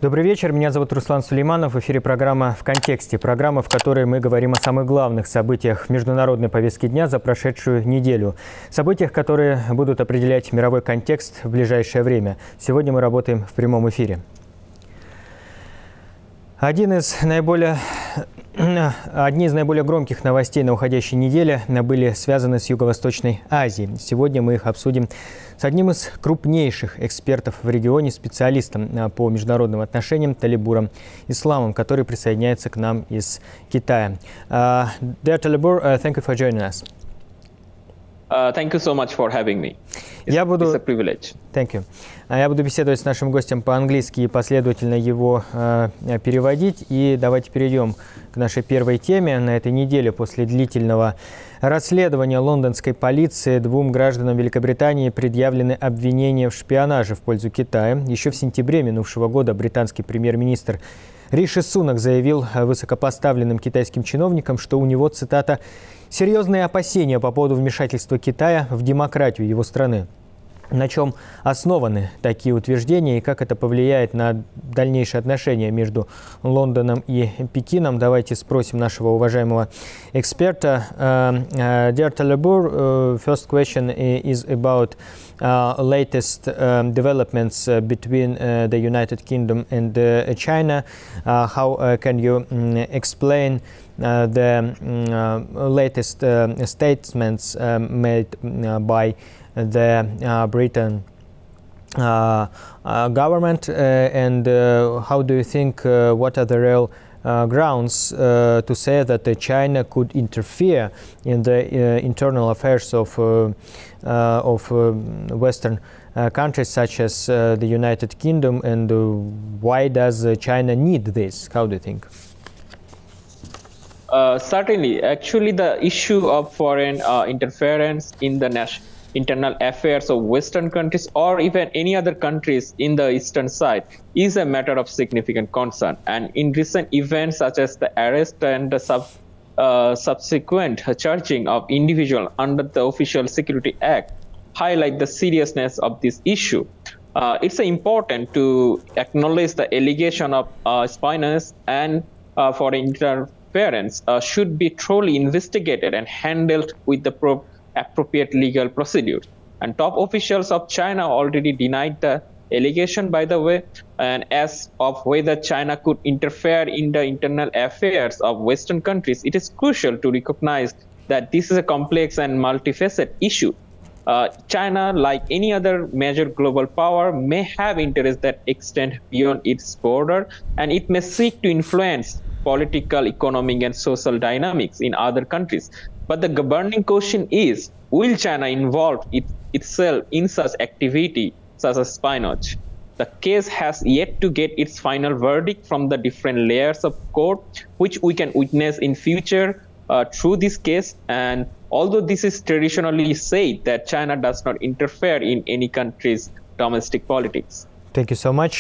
Добрый вечер, меня зовут Руслан Сулейманов. В эфире программа «В контексте». Программа, в которой мы говорим о самых главных событиях международной повестки дня за прошедшую неделю. Событиях, которые будут определять мировой контекст в ближайшее время. Сегодня мы работаем в прямом эфире. Одни из наиболее громких новостей на уходящей неделе были связаны с Юго-Восточной Азией. Сегодня мы их обсудим с одним из крупнейших экспертов в регионе, специалистом по международным отношениям Талибуром Исламом, который присоединяется к нам из Китая. Dear Talibur, thank you for joining us. Thank you so much for having me. It's a privilege. Thank you. Я буду беседовать с нашим гостем по-английски и последовательно его переводить. И давайте перейдем к нашей первой теме. На этой неделе после длительного расследования лондонской полиции двум гражданам Великобритании предъявлены обвинения в шпионаже в пользу Китая. Еще в сентябре минувшего года британский премьер-министр Риши Сунак заявил высокопоставленным китайским чиновникам, что у него, цитата, «серьезные опасения по поводу вмешательства Китая в демократию его страны». На чем основаны такие утверждения и как это повлияет на дальнейшие отношения между Лондоном и Пекином? Давайте спросим нашего уважаемого эксперта. Dear Talibur, first question is about latest developments between the United Kingdom and China. How can you explain the latest statements made by the Britain government, and how do you think, what are the real grounds to say that China could interfere in the internal affairs of Western countries such as the United Kingdom, and why does China need this? How do you think? Certainly, actually, the issue of foreign interference in the internal affairs of Western countries or even any other countries in the eastern side is a matter of significant concern. And in recent events such as the arrest and the subsequent charging of individuals under the Official Security Act highlight the seriousness of this issue. It's important to acknowledge the allegation of espionage and foreign interference should be thoroughly investigated and handled with the appropriate legal procedures. And top officials of China already denied the allegation, by the way, and as of whether China could interfere in the internal affairs of Western countries, it is crucial to recognize that this is a complex and multifaceted issue. China, like any other major global power, may have interests that extend beyond its border, and it may seek to influence political, economic, and social dynamics in other countries. But the governing question is, will China involve itself in such activity, such as espionage? The case has yet to get its final verdict from the different layers of court, which we can witness in future through this case. And although this is traditionally said that China does not interfere in any country's domestic politics. Thank you so much.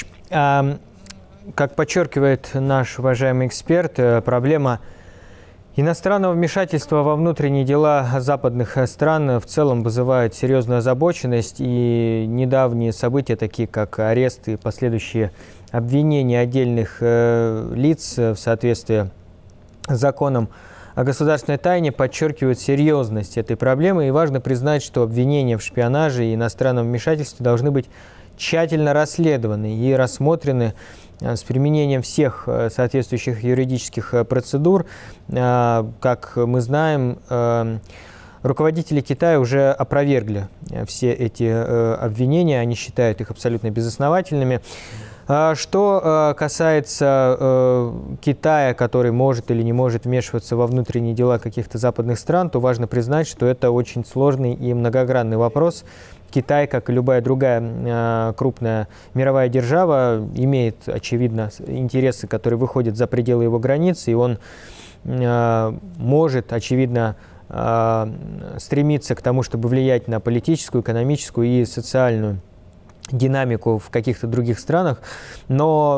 Как подчеркивает наш уважаемый эксперт, проблема иностранного вмешательства во внутренние дела западных стран в целом вызывает серьезную озабоченность, и недавние события, такие как аресты и последующие обвинения отдельных лиц в соответствии с законом о государственной тайне, подчеркивают серьезность этой проблемы. И важно признать, что обвинения в шпионаже и иностранном вмешательстве должны быть тщательно расследованы и рассмотрены с применением всех соответствующих юридических процедур. Как мы знаем, руководители Китая уже опровергли все эти обвинения, они считают их абсолютно безосновательными. Что касается Китая, который может или не может вмешиваться во внутренние дела каких-то западных стран, то важно признать, что это очень сложный и многогранный вопрос. Китай, как и любая другая крупная мировая держава, имеет, очевидно, интересы, которые выходят за пределы его границ, и он может, очевидно, стремиться к тому, чтобы влиять на политическую, экономическую и социальную динамику в каких-то других странах. Но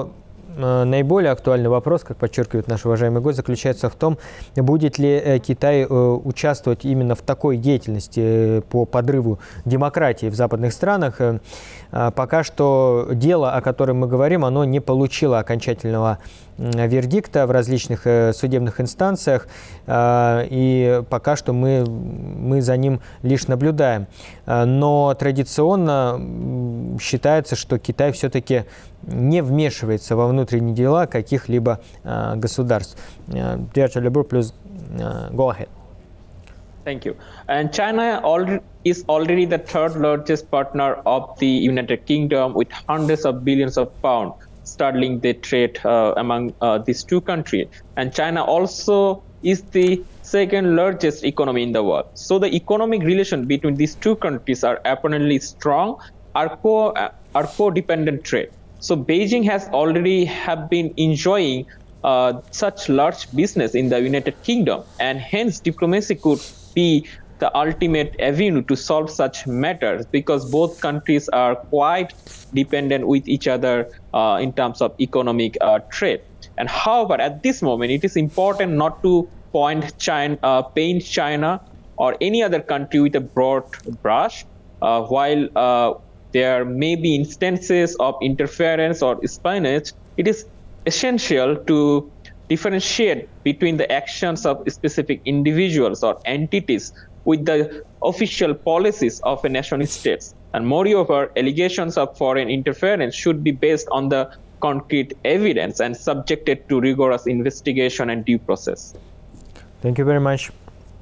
наиболее актуальный вопрос, как подчеркивает наш уважаемый гость, заключается в том, будет ли Китай участвовать именно в такой деятельности по подрыву демократии в западных странах. Пока что дело, о котором мы говорим, оно не получило окончательного вердикта в различных судебных инстанциях, и пока что мы за ним лишь наблюдаем. Но традиционно считается, что Китай все-таки не вмешивается во внутренние дела каких-либо государств. Dear Talibur, please go ahead. Thank you. And China is already the third largest partner of the United Kingdom with hundreds of billions of pounds sterling the trade among these two countries. And China also is the second largest economy in the world. So the economic relation between these two countries are apparently strong, are co-dependent trade. So Beijing has already have been enjoying such large business in the United Kingdom, and hence diplomacy could be the ultimate avenue to solve such matters, because both countries are quite dependent with each other in terms of economic trade. And however, at this moment, it is important not to paint China or any other country with a broad brush. While there may be instances of interference or espionage, it is essential to differentiate between the actions of specific individuals or entities with the official policies of a nation state. And moreover, allegations of foreign interference should be based on the concrete evidence and subjected to rigorous investigation and due process. Thank you very much.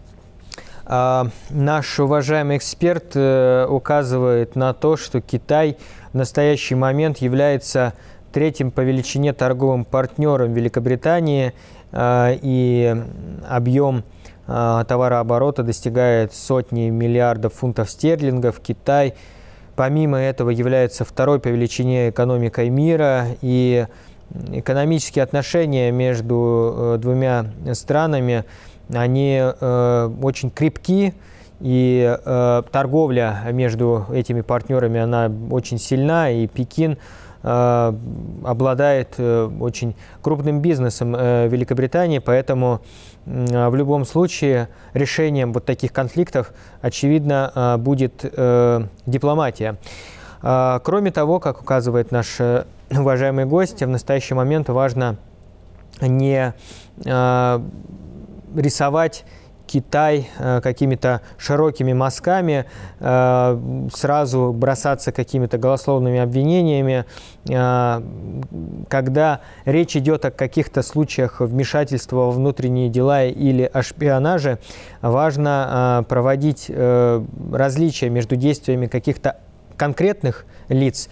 Наш уважаемый эксперт указывает на то, что Китай в настоящий момент является третьим по величине торговым партнером Великобритании, и объем товарооборота достигает сотни миллиардов фунтов стерлингов. Китай, помимо этого, является второй по величине экономикой мира, и экономические отношения между двумя странами, они очень крепки, и торговля между этими партнерами, она очень сильна, и Пекин обладает очень крупным бизнесом Великобритании, поэтому в любом случае решением вот таких конфликтов, очевидно, будет дипломатия. Кроме того, как указывает наш уважаемый гость, в настоящий момент важно не рисовать Китай какими-то широкими мазками, сразу бросаться какими-то голословными обвинениями. Когда речь идет о каких-то случаях вмешательства во внутренние дела или о шпионаже, важно проводить различия между действиями каких-то конкретных лиц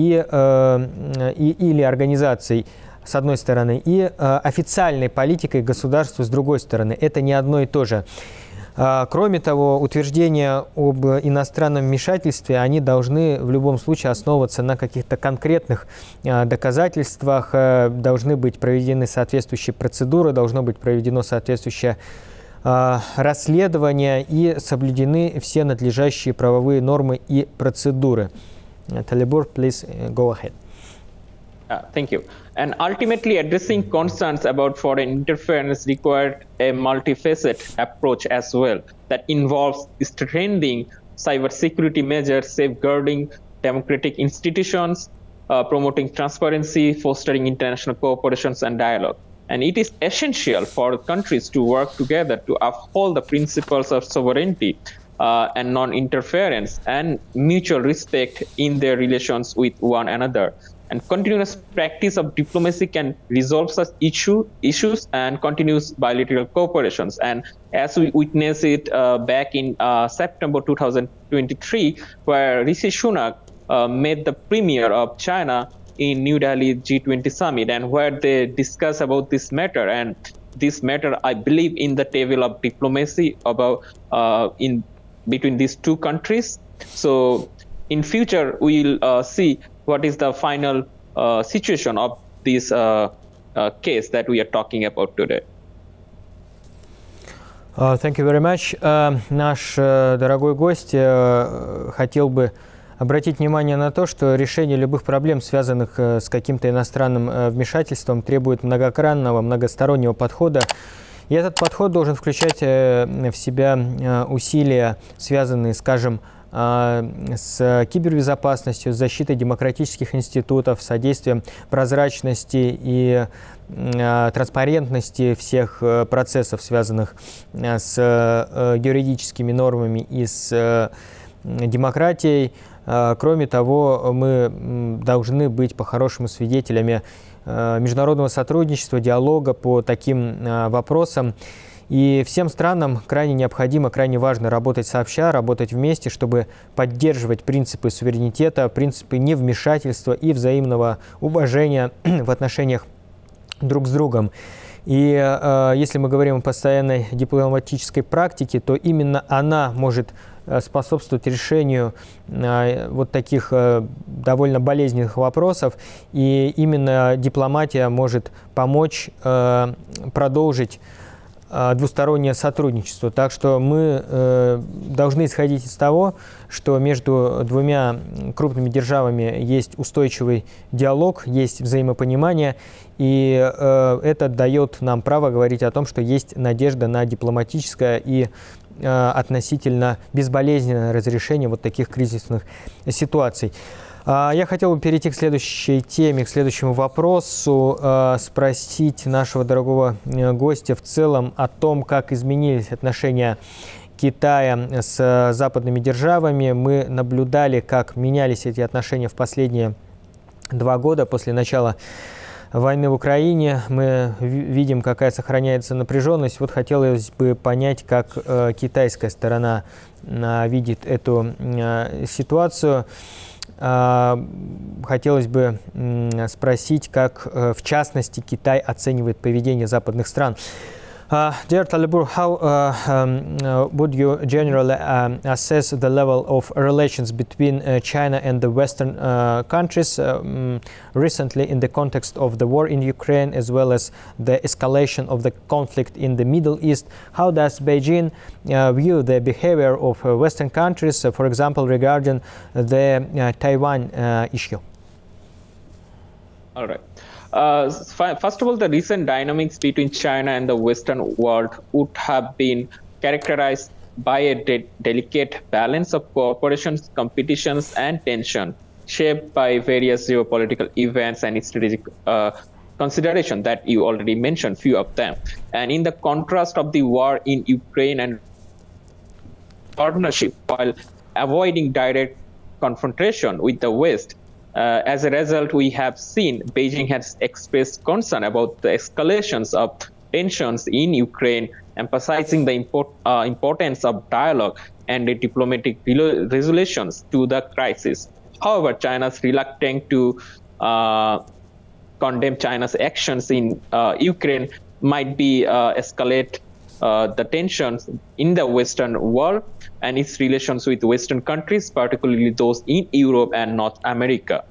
или организаций, с одной стороны, и официальной политикой государства с другой стороны. Это не одно и то же. Кроме того, утверждения об иностранном вмешательстве, они должны в любом случае основываться на каких-то конкретных доказательствах, должны быть проведены соответствующие процедуры, должно быть проведено соответствующее расследование и соблюдены все надлежащие правовые нормы и процедуры. Talibur, please go ahead. Thank you. And ultimately, addressing concerns about foreign interference required a multifaceted approach as well that involves strengthening cybersecurity measures, safeguarding democratic institutions, promoting transparency, fostering international cooperation and dialogue. And it is essential for countries to work together to uphold the principles of sovereignty and non-interference and mutual respect in their relations with one another. And continuous practice of diplomacy can resolve such issues and continuous bilateral cooperations. And as we witnessed it back in September 2023, where Rishi Sunak made the premier of China in New Delhi G20 summit, and where they discuss about this matter. And this matter, I believe, in the table of diplomacy about in between these two countries. So in future, we'll see what is the final situation of this case that we are talking about today. Thank you very much. Наш дорогой гость хотел бы обратить внимание на то, что решение любых проблем, связанных с каким-то иностранным вмешательством, требует многогранного, многостороннего подхода. И этот подход должен включать в себя усилия, связанные, скажем, с кибербезопасностью, с защитой демократических институтов, содействием прозрачности и транспарентности всех процессов, связанных с юридическими нормами и с демократией. Кроме того, мы должны быть по-хорошему свидетелями международного сотрудничества, диалога по таким вопросам. И всем странам крайне необходимо, крайне важно работать сообща, работать вместе, чтобы поддерживать принципы суверенитета, принципы невмешательства и взаимного уважения в отношениях друг с другом. И если мы говорим о постоянной дипломатической практике, то именно она может способствовать решению вот таких довольно болезненных вопросов. И именно дипломатия может помочь продолжить двустороннее сотрудничество. Так что мы должны исходить из того, что между двумя крупными державами есть устойчивый диалог, есть взаимопонимание, и это дает нам право говорить о том, что есть надежда на дипломатическое и относительно безболезненное разрешение вот таких кризисных ситуаций. Я хотел бы перейти к следующей теме, к следующему вопросу, спросить нашего дорогого гостя в целом о том, как изменились отношения Китая с западными державами. Мы наблюдали, как менялись эти отношения в последние 2 года после начала войны в Украине. Мы видим, какая сохраняется напряженность. Вот хотелось бы понять, как китайская сторона видит эту ситуацию. Хотелось бы спросить, как в частности Китай оценивает поведение западных стран. Dear Talibur, how would you generally assess the level of relations between China and the Western countries recently in the context of the war in Ukraine, as well as the escalation of the conflict in the Middle East? How does Beijing view the behavior of Western countries, for example, regarding the Taiwan issue? All right. First of all, the recent dynamics between China and the Western world would have been characterized by a delicate balance of cooperation, competitions, and tension, shaped by various geopolitical events and strategic consideration that you already mentioned, few of them. And in the contrast of the war in Ukraine and partnership, while avoiding direct confrontation with the West, as a result, we have seen Beijing has expressed concern about the escalations of tensions in Ukraine, emphasizing the importance of dialogue and the diplomatic resolutions to the crisis. However, China's reluctant to condemn China's actions in Ukraine might be escalate the tensions in the Western world and its relations with Western countries, particularly those in Europe and North America.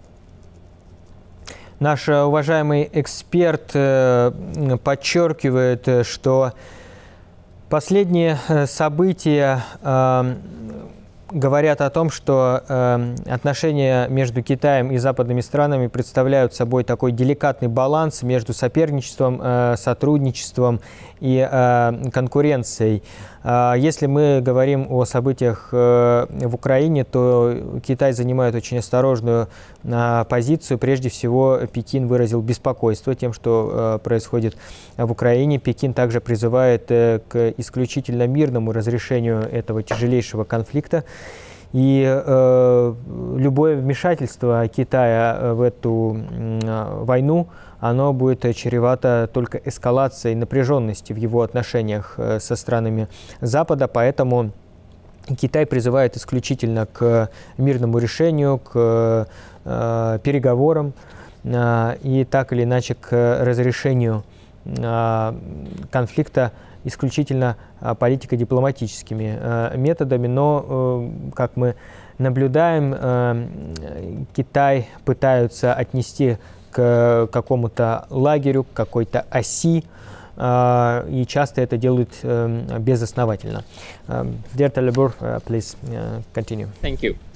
Наш уважаемый эксперт подчеркивает, что последние события говорят о том, что отношения между Китаем и западными странами представляют собой такой деликатный баланс между соперничеством, сотрудничеством и конкуренцией. Если мы говорим о событиях в Украине, то Китай занимает очень осторожную позицию. Прежде всего, Пекин выразил беспокойство тем, что происходит в Украине. Пекин также призывает к исключительно мирному разрешению этого тяжелейшего конфликта. И любое вмешательство Китая в эту войну, оно будет чревато только эскалацией напряженности в его отношениях со странами Запада. Поэтому Китай призывает исключительно к мирному решению, к переговорам и так или иначе к разрешению конфликта исключительно политико-дипломатическими методами. Но, как мы наблюдаем, Китай пытаются отнести к какому-то лагерю, к какой-то оси, и часто это делают безосновательно. Dear Talibur, please continue. Thank you.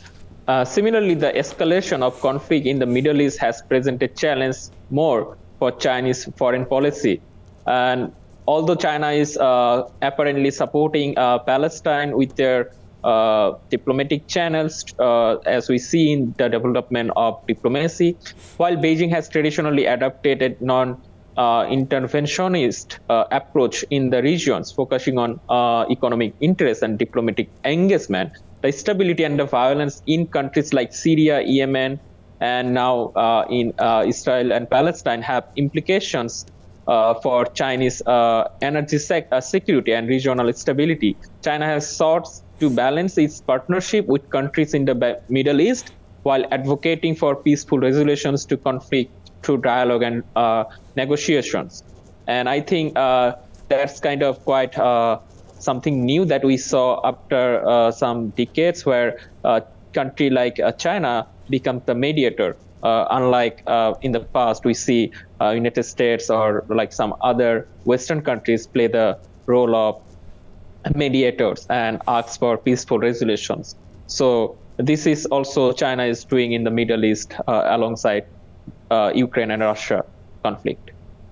Similarly, the escalation of conflict in the Middle East has presented challenge more for Chinese foreign policy. And although China is apparently supporting Palestine with their diplomatic channels, as we see in the development of diplomacy, while Beijing has traditionally adopted a non-interventionist approach in the regions, focusing on economic interests and diplomatic engagement, the stability and the violence in countries like Syria, Yemen, and now in Israel and Palestine have implications for Chinese energy security and regional stability. China has sought to balance its partnership with countries in the Middle East while advocating for peaceful resolutions to conflict through dialogue and negotiations. And I think that's kind of quite something new that we saw after some decades, where a country like China becomes the mediator. Unlike in the past, we see United States or like some other Western countries play the role of mediators and ask for peaceful resolutions. So this is also China is doing in the Middle East alongside Ukraine and Russia conflict.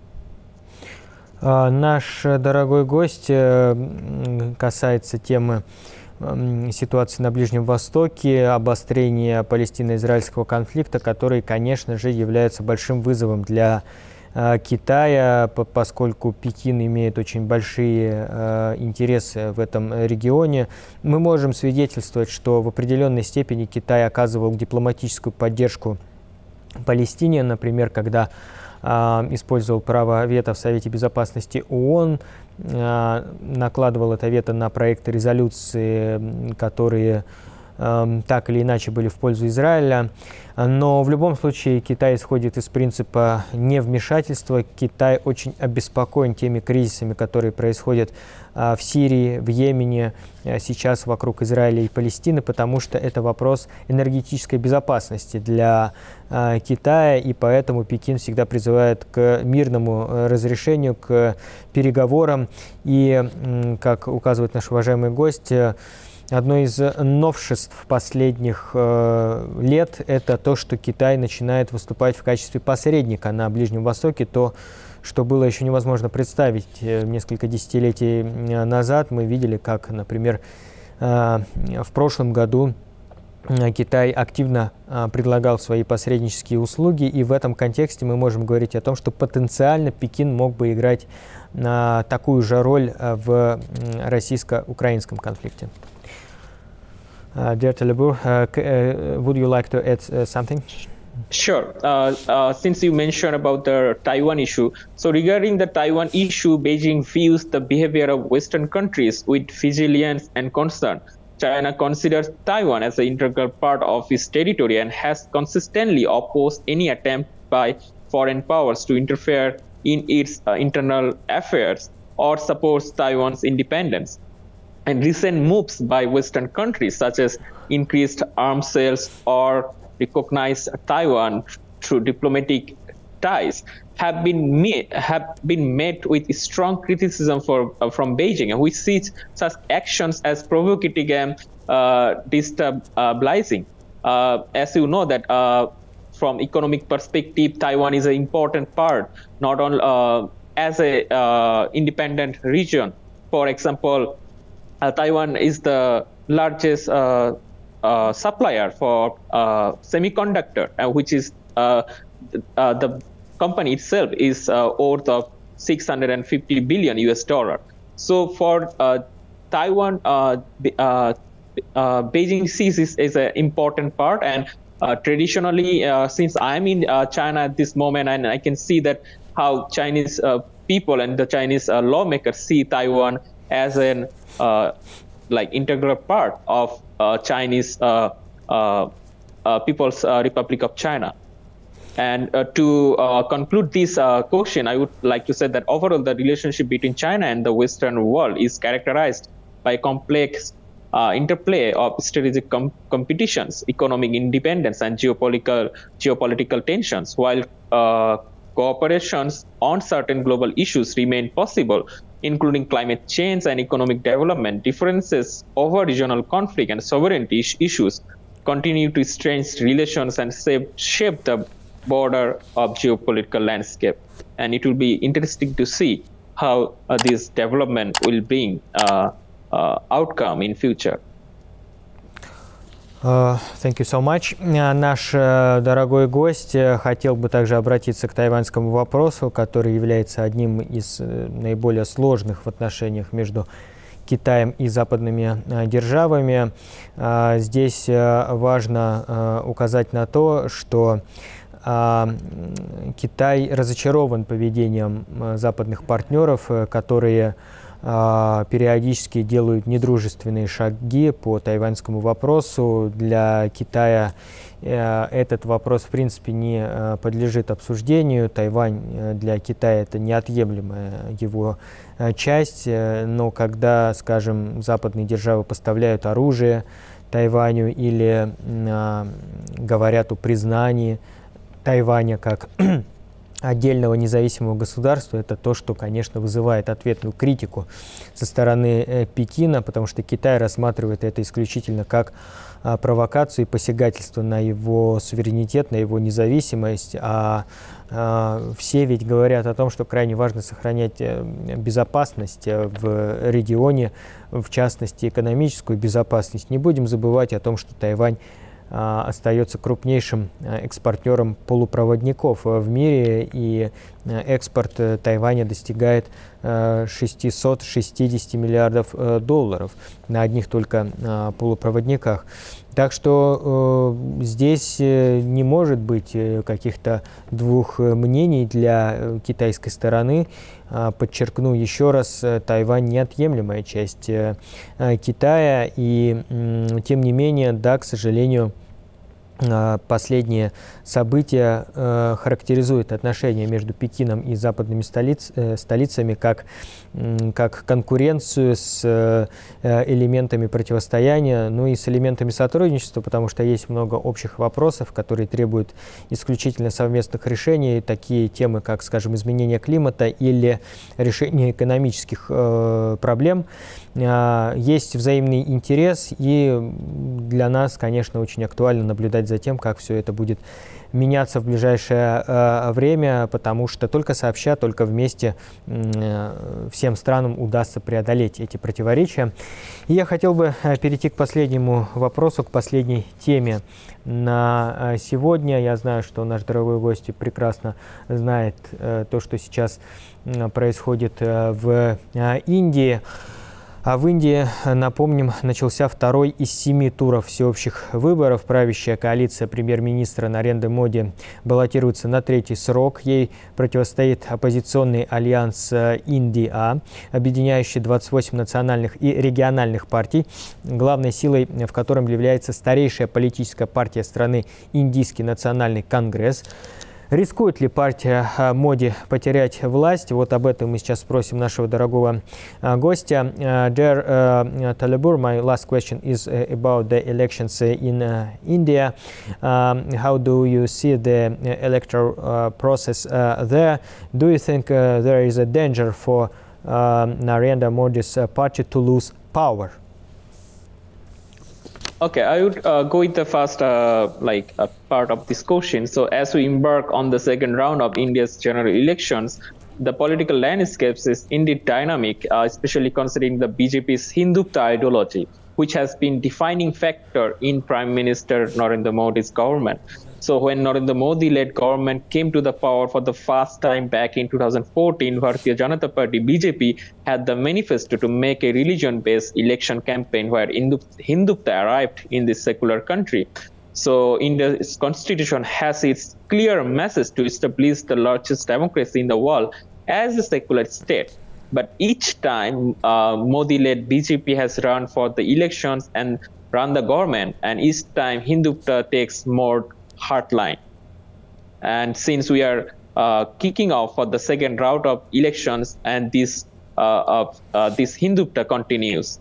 Наш дорогой гость касается темы ситуации на Ближнем Востоке, обострения палестино-израильского конфликта, который, конечно же, является большим вызовом для Китая, поскольку Пекин имеет очень большие интересы в этом регионе. Мы можем свидетельствовать, что в определенной степени Китай оказывал дипломатическую поддержку Палестине, например, когда использовал право вето в Совете Безопасности ООН, накладывал это вето на проекты резолюции, которые так или иначе были в пользу Израиля. Но в любом случае Китай исходит из принципа невмешательства. Китай очень обеспокоен теми кризисами, которые происходят в Сирии, в Йемене, сейчас вокруг Израиля и Палестины, потому что это вопрос энергетической безопасности для Китая, и поэтому Пекин всегда призывает к мирному разрешению, к переговорам. И, как указывает наш уважаемый гость, одно из новшеств последних лет – это то, что Китай начинает выступать в качестве посредника на Ближнем Востоке, то, что было еще невозможно представить несколько десятилетий назад. Мы видели, как, например, в прошлом году Китай активно предлагал свои посреднические услуги, и в этом контексте мы можем говорить о том, что потенциально Пекин мог бы играть такую же роль в российско-украинском конфликте. Dear Talibur, would you like to add something? Sure. Since you mentioned about the Taiwan issue, so regarding the Taiwan issue, Beijing views the behavior of Western countries with vigilance and concern. China considers Taiwan as an integral part of its territory and has consistently opposed any attempt by foreign powers to interfere in its internal affairs or supports Taiwan's independence. And recent moves by Western countries, such as increased arms sales or recognize Taiwan through diplomatic ties, have been met with strong criticism from Beijing, and we see such actions as provocative and destabilizing. As you know that from economic perspective, Taiwan is an important part, not only as a independent region. For example, Taiwan is the largest supplier for semiconductor, which is the company itself is worth of $650 billion US. So for Taiwan, Beijing sees this as an important part, and traditionally, since I'm in China at this moment, and I can see that how Chinese people and the Chinese lawmakers see Taiwan as an integral part of Chinese People's Republic of China. And to conclude this question, I would like to say that overall the relationship between China and the Western world is characterized by complex interplay of strategic competitions, economic independence, and geopolitical tensions. While cooperations on certain global issues remain possible, including climate change and economic development, differences over regional conflict and sovereignty issues continue to strengthen relations and shape the border of geopolitical landscape. And it will be interesting to see how this development will bring outcome in future. Thank you so much. Наш дорогой гость хотел бы также обратиться к тайваньскому вопросу, который является одним из наиболее сложных в отношениях между Китаем и западными державами. Здесь важно указать на то, что Китай разочарован поведением западных партнеров, которые периодически делают недружественные шаги по тайваньскому вопросу. Для Китая этот вопрос, в принципе, не подлежит обсуждению. Тайвань для Китая – это неотъемлемая его часть. Но когда, скажем, западные державы поставляют оружие Тайваню или говорят о признании Тайваня как отдельного независимого государства, это то, что, конечно, вызывает ответную критику со стороны Пекина, потому что Китай рассматривает это исключительно как провокацию и посягательство на его суверенитет, на его независимость. Все ведь говорят о том, что крайне важно сохранять безопасность в регионе, в частности, экономическую безопасность. Не будем забывать о том, что Тайвань остается крупнейшим экспортером полупроводников в мире, и экспорт Тайваня достигает 660 миллиардов долларов на одних только полупроводниках. Так что здесь не может быть каких-то двух мнений для китайской стороны. Подчеркну еще раз, Тайвань неотъемлемая часть Китая, и тем не менее, да, к сожалению, последние события характеризуют отношения между Пекином и западными столицами как конкуренцию с элементами противостояния, ну и с элементами сотрудничества, потому что есть много общих вопросов, которые требуют исключительно совместных решений, такие темы, как, скажем, изменение климата или решение экономических проблем. Есть взаимный интерес, и для нас, конечно, очень актуально наблюдать за тем, как все это будет меняться в ближайшее время, потому что только сообща, только вместе всем странам удастся преодолеть эти противоречия. И я хотел бы перейти к последнему вопросу, к последней теме на сегодня. Я знаю, что наш дорогой гость прекрасно знает то, что сейчас происходит в Индии. А в Индии, напомним, начался второй из 7 туров всеобщих выборов. Правящая коалиция премьер-министра Нарендры Моди баллотируется на 3-й срок. Ей противостоит оппозиционный альянс Индия, объединяющий 28 национальных и региональных партий, главной силой в котором является старейшая политическая партия страны Индийский национальный конгресс. Рискует ли партия Моди потерять власть? Вот об этом мы сейчас спросим нашего дорогого гостя. Dear Talibur, my last question is about the elections in India. How do you see the electoral process there? Do you think there is a danger for Narendra Modi's party to lose power? Okay, I would go with the first part of this question. So as we embark on the second round of India's general elections, the political landscape is indeed dynamic, especially considering the BJP's Hindutva ideology, which has been defining factor in Prime Minister Narendra Modi's government. So when Narendra Modi-led government came to the power for the first time back in 2014, Bharatiya Janata Party (BJP) had the manifesto to make a religion-based election campaign where Hindutva arrived in this secular country. So India's constitution has its clear message to establish the largest democracy in the world as a secular state. But each time Modi-led BJP has run for the elections and run the government, and each time Hindutva takes more hardline. And since we are kicking off for the second round of elections, and this Hindutva continues.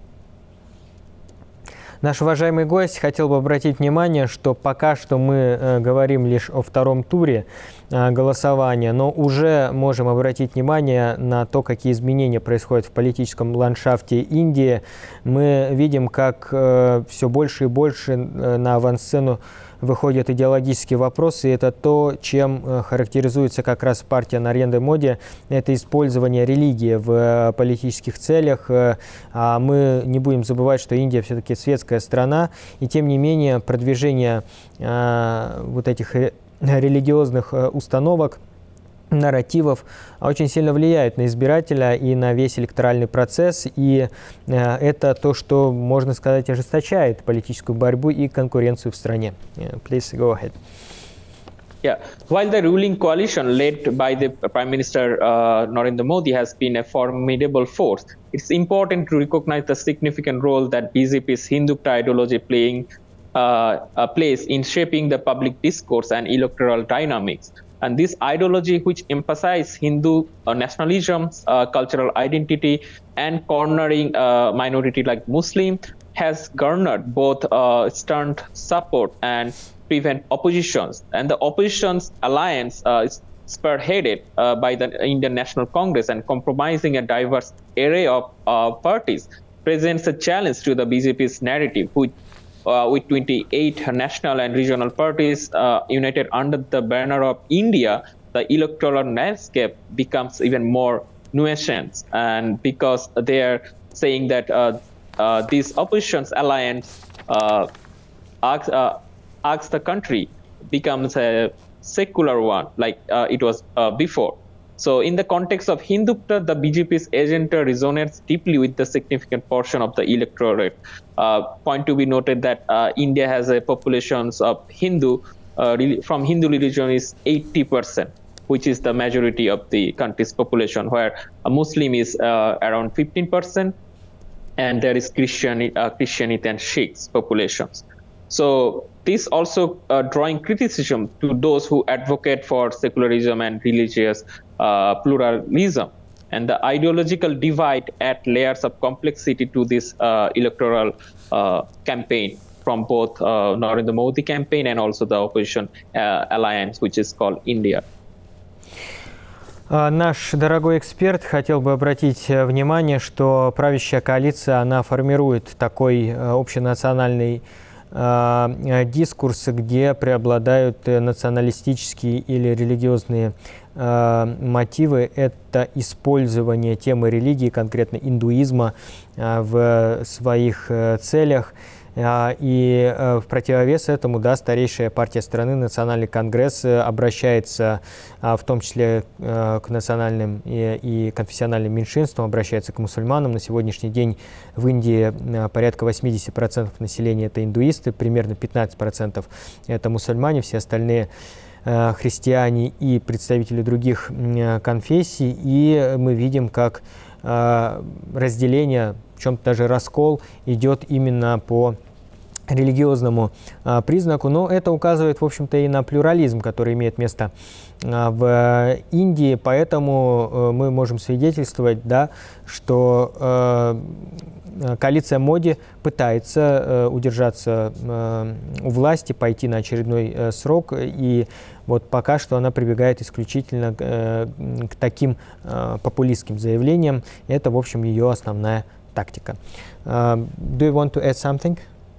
Наш уважаемый гость хотел бы обратить внимание, что пока что мы говорим лишь о втором туре голосования, но уже можем обратить внимание на то, какие изменения происходят в политическом ландшафте Индии. Мы видим, как все больше и больше на авансцену выходят идеологические вопросы, и это то, чем характеризуется как раз партия Нарендры Моди, это использование религии в политических целях. А мы не будем забывать, что Индия все-таки светская страна, и тем не менее продвижение вот этих религиозных установок, нарративов очень сильно влияет на избирателя и на весь электоральный процесс, и это то, что, можно сказать, ожесточает политическую борьбу и конкуренцию в стране. Please go ahead. Yeah, while the ruling coalition led by the Prime Minister Narendra Modi has been a formidable force, it's important to recognize the significant role that BJP's Hindutva ideology plays in shaping the public discourse and electoral dynamics. And this ideology, which emphasizes Hindu nationalism, cultural identity, and cornering minority like Muslim, has garnered both stern support and prevent oppositions. And the opposition's alliance is spearheaded by the Indian National Congress and compromising a diverse array of parties presents a challenge to the BJP's narrative, which with 28 national and regional parties united under the banner of India, the electoral landscape becomes even more nuanced. And because they are saying that this opposition's alliance asks the country becomes a secular one, like it was before. So in the context of Hindutva, the BJP's agenda resonates deeply with the significant portion of the electorate. Point to be noted that India has a population of Hindu, from Hindu religion is 80%, which is the majority of the country's population, where a Muslim is around 15%, and there is Christianity and Sikhs populations. So this also drawing criticism to those who advocate for secularism and religious pluralism. And the ideological divide adds layers of complexity to this electoral campaign from both Narendra Modi campaign and also the opposition alliance, which is called India. Наш дорогой эксперт хотел бы обратить внимание, что правящая коалиция, она формирует такой общенациональный дискурс, где преобладают националистические или религиозные мотивы. Это использование темы религии, конкретно индуизма, в своих целях. И в противовес этому, да, старейшая партия страны, Национальный конгресс, обращается в том числе к национальным и конфессиональным меньшинствам, обращается к мусульманам. На сегодняшний день в Индии порядка 80% населения это индуисты, примерно 15% это мусульмане, все остальные христиане и представители других конфессий. И мы видим, как разделение, в чем-то даже раскол идет именно по религиозному признаку, но это указывает, в общем-то, и на плюрализм, который имеет место в Индии, поэтому мы можем свидетельствовать, да, что коалиция Моди пытается удержаться у власти, пойти на очередной срок, и вот пока что она прибегает исключительно к таким популистским заявлениям. Это, в общем, ее основная тактика. Do you want to add something?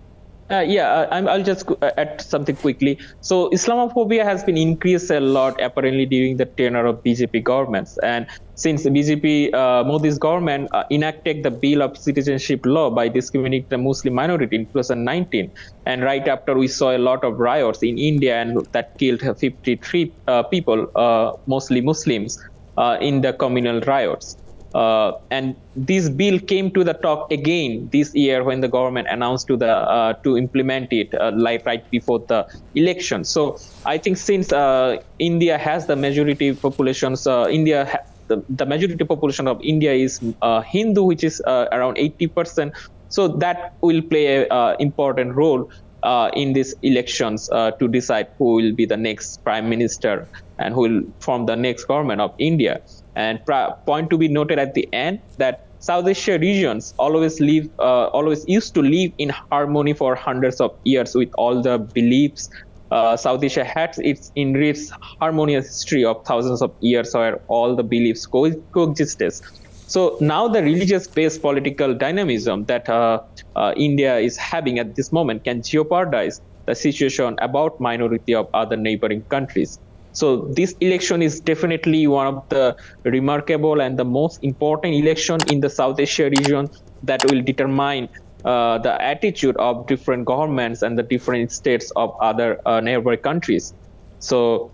I'll just add something quickly. So Islamophobia has been increased a lot apparently during the tenure of BJP governments. And since the BJP, Modi's government enacted the Bill of Citizenship Law by discriminating the Muslim minority in 2019. And right after we saw a lot of riots in India and that killed 53 people, mostly Muslims, in the communal riots. And this bill came to the talk again this year when the government announced to implement it right before the election. So I think since India has the majority populations, the majority population of India is Hindu, which is around 80%. So that will play an important role in these elections to decide who will be the next prime minister and who will form the next government of India. And point to be noted at the end that South Asia regions always used to live in harmony for hundreds of years with all the beliefs South Asia had its enriched harmonious history of thousands of years where all the beliefs coexisted. So now the religious-based political dynamism that India is having at this moment can jeopardize the situation about minority of other neighboring countries. So this election is definitely one of the remarkable and the most important election in the South Asia region that will determine the attitude of different governments and the different states of other neighboring countries. So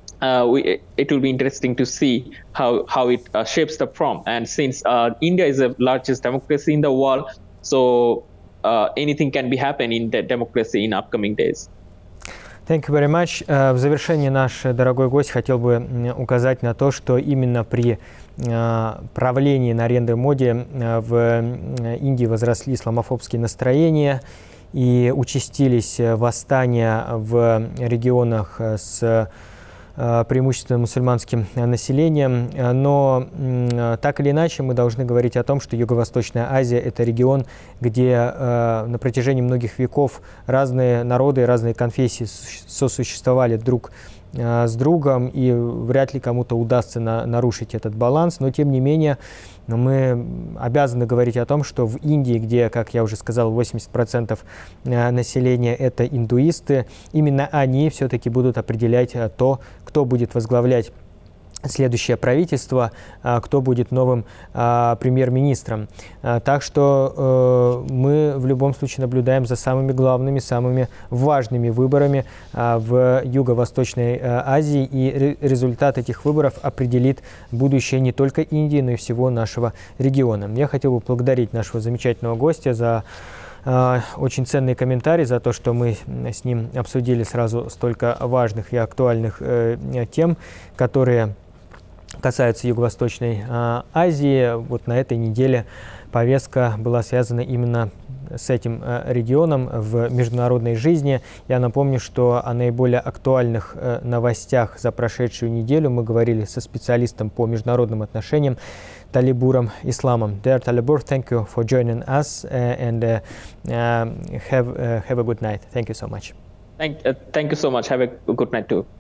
it will be interesting to see how it shapes the form. And since India is the largest democracy in the world, so anything can be happen in the democracy in upcoming days. Thank you very much. В завершении наш дорогой гость хотел бы указать на то, что именно при правлении Нарендры Моди в Индии возросли исламофобские настроения и участились восстания в регионах с преимущественно мусульманским населением, но так или иначе мы должны говорить о том, что Юго-Восточная Азия – это регион, где на протяжении многих веков разные народы и разные конфессии сосуществовали друг с другом, и вряд ли кому-то удастся нарушить этот баланс, но тем не менее мы обязаны говорить о том, что в Индии, где, как я уже сказал, 80% населения это индуисты, именно они все-таки будут определять то, кто будет возглавлять следующее правительство, кто будет новым премьер-министром. Так что мы в любом случае наблюдаем за самыми главными, самыми важными выборами в Юго-Восточной Азии, и результат этих выборов определит будущее не только Индии, но и всего нашего региона. Я хотел бы поблагодарить нашего замечательного гостя за очень ценный комментарий, за то, что мы с ним обсудили сразу столько важных и актуальных тем, которые касаются Юго-Восточной Азии. Вот на этой неделе повестка была связана именно с этим регионом в международной жизни. Я напомню, что о наиболее актуальных новостях за прошедшую неделю мы говорили со специалистом по международным отношениям Талибуром Исламом. Dear Talibur, thank you for joining us and have a good night. Thank you so much. Thank you so much. Have a good night too.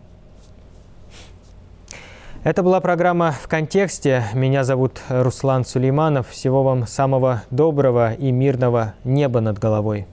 Это была программа «В контексте». Меня зовут Руслан Сулейманов. Всего вам самого доброго и мирного неба над головой.